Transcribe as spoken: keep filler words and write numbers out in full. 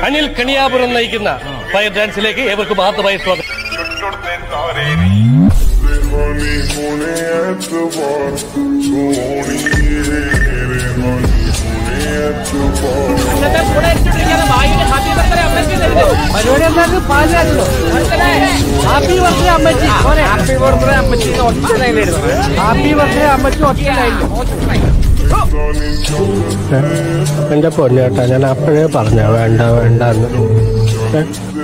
അനിൽ കണിയാപുരം നയിക്കുന്ന ഫയർ ഡാൻസിലേക്ക് ഏവർക്കും ആദ്യമായി സ്വാഗതം. പരിപാടി എന്തായാലും പാലാണല്ലോ. ഹാപ്പി ബർത്ത്ഡേ അമ്മച്ചി, ഹാപ്പി ബർത്ത്ഡേ അമ്മച്ചി ഒറ്റ ലൈനിലിടുന്നു. ഹാപ്പി ബർത്ത്ഡേ അമ്മച്ചി ഒറ്റ ലൈനിൽ. എന്റെ പൊന്നേട്ടാ, ഞാൻ അപ്പോഴേ പറഞ്ഞ വേണ്ട വേണ്ടെന്ന്.